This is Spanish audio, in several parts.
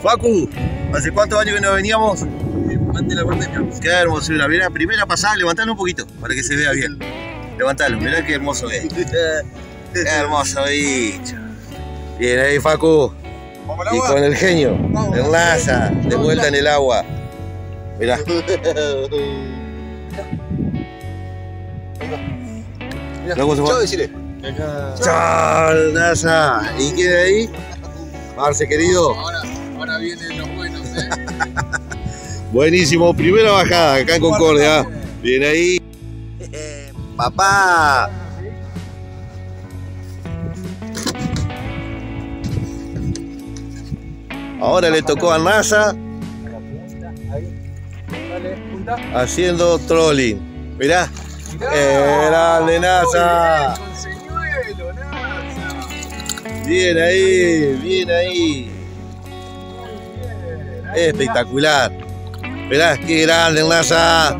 Facu, ¿hace cuántos años que no veníamos? Antes de la pandemia. Qué hermosura. Mirá, primera pasada, levantalo un poquito para que se vea bien. Levantalo, mirá qué hermoso es. Qué hermoso bicho. Bien ahí, Facu. Y con el genio, enlaza, de vuelta en el agua. Mirá. Chao, decile. Chao, NASA. ¿Y qué de ahí? Marce, querido. Ahora vienen los buenos, Buenísimo, primera bajada acá en Concordia. Bien ahí. Papá. Ahora le tocó a NASA haciendo trolling. Mirá. Grande NASA. Bien ahí, bien ahí. Espectacular. Mirá, qué grande NASA.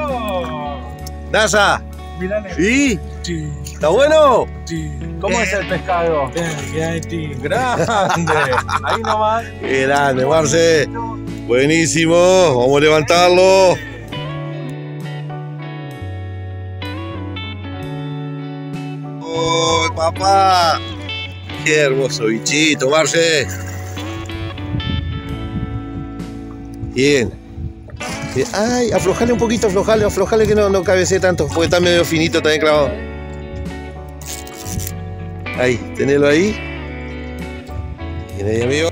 NASA. ¿Sí? ¿Está bueno? ¿Cómo es el pescado? Grande. Ahí nomás. Qué grande, Marce. Buenísimo. Vamos a levantarlo. ¡Oh, papá! Qué hermoso bichito, Marce. Bien. Ay, aflojale un poquito, aflojale que no cabecee tanto, porque está medio finito también clavado. Ahí, tenelo ahí. Bien ahí, amigo.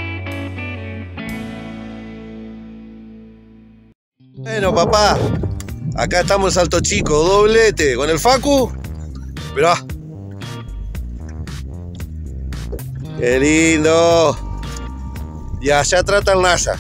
Bueno, papá, acá estamos en Salto Chico, doblete con el Facu. Mirá. Qué lindo. Y allá trata el NASA.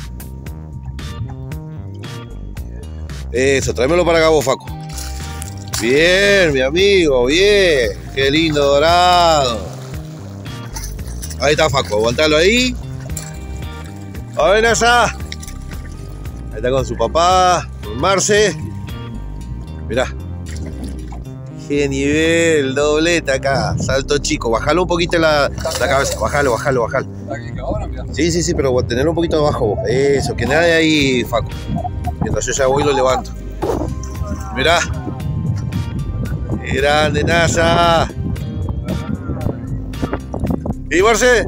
Eso, tráemelo para acá vos, Facu. Bien, mi amigo, bien. Qué lindo dorado. Ahí está, Facu, aguantalo ahí. A ver, NASA. Ahí está con su papá, con Marce. Mirá. Qué nivel, doblete acá. Salto Chico. Bajalo un poquito la cabeza. Bajalo. Sí, pero tenerlo un poquito abajo vos. Eso, que nadie ahí, Facu. Mientras yo ya voy y lo levanto. Mirá. Qué grande, NASA. ¿Y Marce?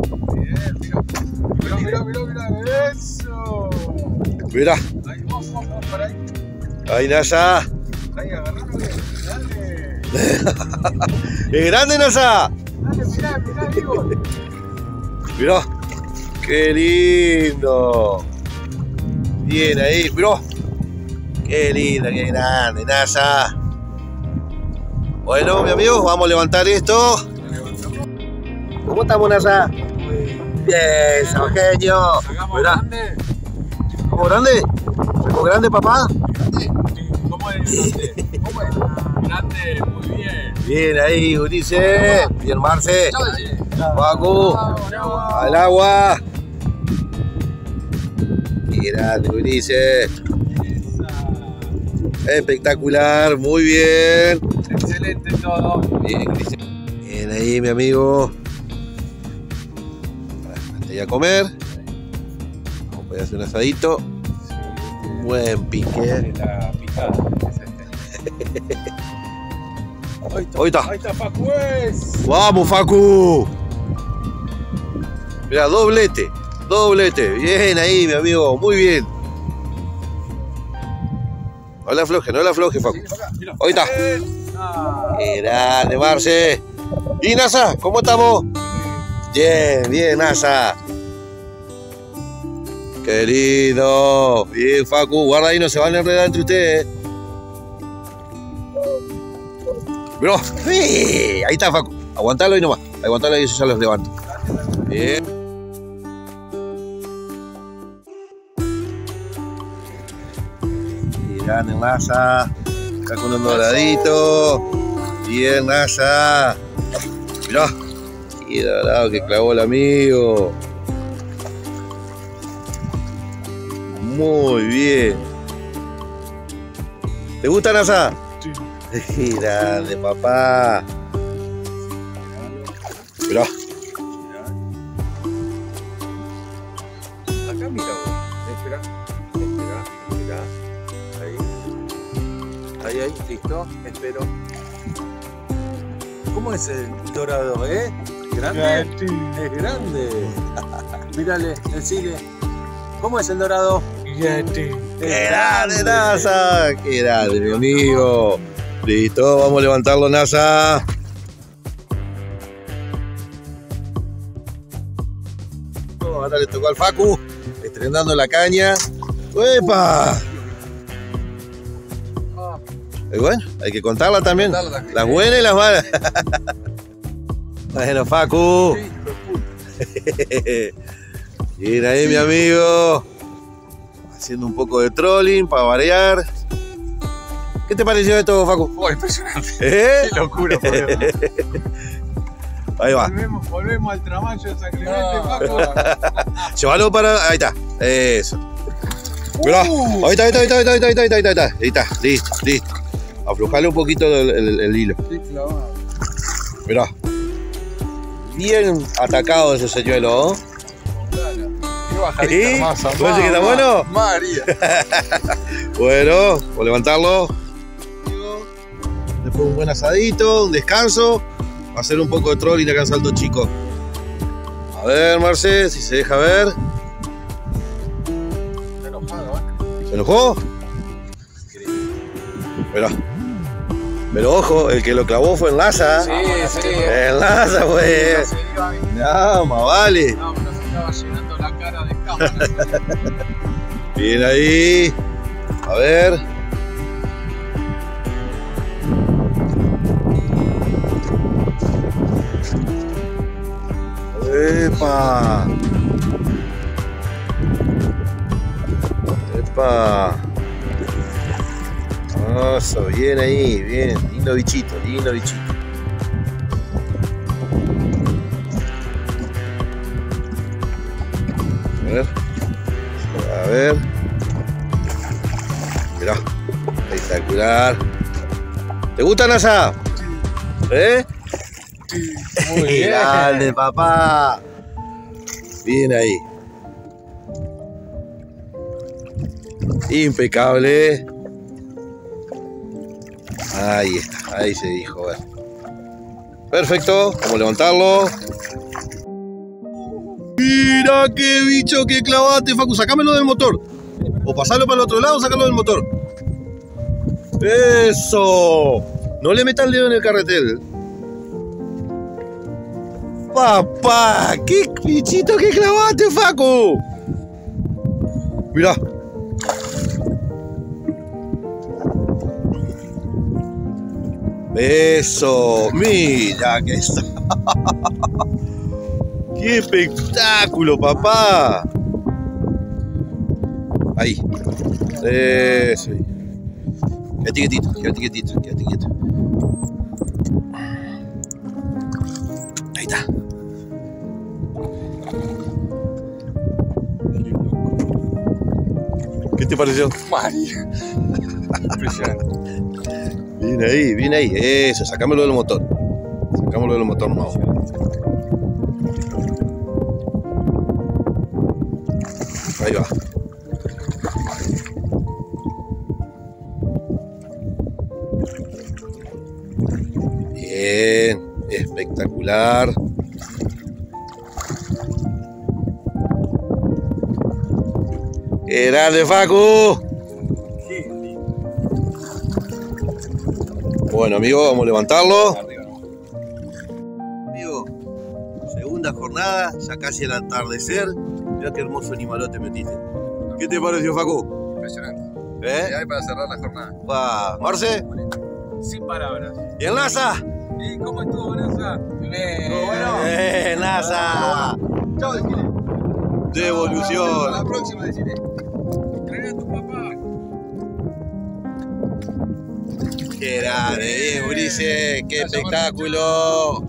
Mirá, eso. Mirá. Ahí, vamos para ahí. Ahí, NASA. Ahí, agarralo bien. Dale. ¡Qué grande, NASA! Dale, mirá, digo. Mirá. ¡Qué lindo! Bien ahí, mirá. ¡Qué lindo, qué grande, NASA! Bueno, mi amigo, vamos a levantar esto. ¿Cómo estamos, NASA? Bien, genio. Mirá. ¿Cómo grande? ¿Cómo grande, papá? ¿Cómo es grande? ¿Cómo es? Grande, muy bien. Bien ahí, Ulises. Bien, Marce. Facu. Al agua. Qué grande, Ulises. Espectacular, muy bien. Excelente todo. Bien, Ulises. Bien ahí, mi amigo. Antes de a comer. Vamos a hacer un asadito. Buen pique. La picada. Ahí está. Ahí está, Facu. Vamos, Facu. Mirá, doblete. Bien ahí, mi amigo. Muy bien. No la afloje, Facu. Ahí está. Qué grande, Marce. ¿Y NASA? ¿Cómo estamos? Bien, NASA. Qué lindo. Bien, Facu. Guarda ahí, no se van a enredar entre ustedes. Bro, ahí está, Facu. Aguantalo ahí nomás. Aguantalo ahí, yo ya los levanto. Bien. Grande, NASA. Acá con un doradito. Bien, NASA. Mirá. Qué dorado que clavó el amigo. Muy bien. ¿Te gusta, NASA? Sí. Grande, papá. Mirá. Acá mira. espera. Ahí, listo, espero. ¿Cómo es el dorado, ¿Grande? Es grande. Mírale, decile. ¿Cómo es el dorado? ¡Qué grande, NASA! ¡Qué grande, mi amigo! Listo, vamos a levantarlo, NASA. Ahora le tocó al Facu, estrenando la caña. ¡Epa! Y bueno, hay que contarla también. Las buenas y las malas. Bueno, Facu. Bien ahí, mi amigo. Haciendo un poco de trolling para variar. ¿Qué te pareció esto, Facu? Oh, impresionante. ¿Eh? Qué locura, por Dios. Ahí va. Volvemos al tramayo de San Clemente, Facu. Llévalo para. Ahí está. Eso. Mirá. Ahí está. Listo. Aflojale un poquito el hilo. Qué clavado. Mirá. Bien atacado ese señuelo, ¿no? Qué bajadita hermosa. ¿Parece que está bueno? María. Bueno, vamos a levantarlo. Después un buen asadito, un descanso. Va a hacer un poco de trolling acá en Salto Chico. A ver, Marce, si se deja ver. Está enojado, ¿Se enojó? Mirá. Pero ojo, el que lo clavó fue en Laza. Sí. En Laza, pues. No, más vale. No, pero se estaba llenando la cara de cámara. Bien ahí. A ver. ¡Epa! Eso, bien ahí, bien. Lindo bichito. A ver. Mirá, espectacular. ¿Te gusta, NASA? Muy bien. Grande, papá. Bien ahí. Impecable. Ahí está, ahí se dijo. Bueno. Perfecto, vamos a levantarlo. Mira qué bicho que clavaste, Facu. Sacámelo del motor. O pasarlo para el otro lado, sacarlo del motor. Eso. No le metas el dedo en el carretel. Papá, qué bichito que clavaste, Facu. Mirá. Eso, mira que está. ¡Qué espectáculo, papá! Ahí. Eso. Quédate quietito. Ahí está. ¿Qué te pareció? María. Impresionante. Bien ahí. Eso, sacámelo del motor. Nuevo. Ahí va. Bien, espectacular. ¡Qué grande, Facu! Bueno, amigo, vamos a levantarlo. Amigo, segunda jornada, ya casi al atardecer. Mirá qué hermoso animalote metiste. ¿Qué te pareció, Facu? Impresionante. ¿Eh? Hay para cerrar la jornada. Va, Marce. Sin palabras. ¿Y en NASA? ¿Y cómo estuvo, NASA? ¿Estuvo bueno? NASA. Chao, decile. Devolución. Hasta la próxima, decile. Trae a tu papá. Qué grande, bien, Ulises. Qué espectáculo.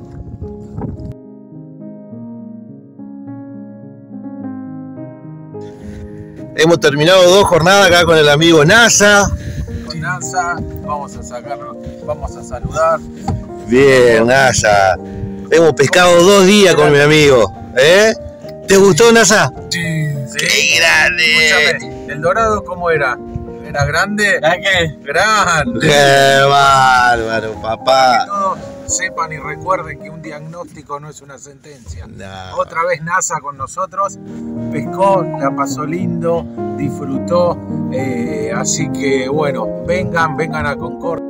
Hemos terminado 2 jornadas acá con el amigo NASA. Con NASA, vamos a sacarlo, vamos a saludar. Bien, NASA. Hemos pescado 2 días con mi amigo. ¿Te gustó, NASA? Sí. ¡Qué grande! Escúchame, ¿El dorado cómo era? ¿Era grande? ¿Qué? ¡Grande! ¡Qué bárbaro, papá! Que todos sepan y recuerden que un diagnóstico no es una sentencia. No. Otra vez NASA con nosotros, pescó, la pasó lindo, disfrutó, así que bueno, vengan a Concordia.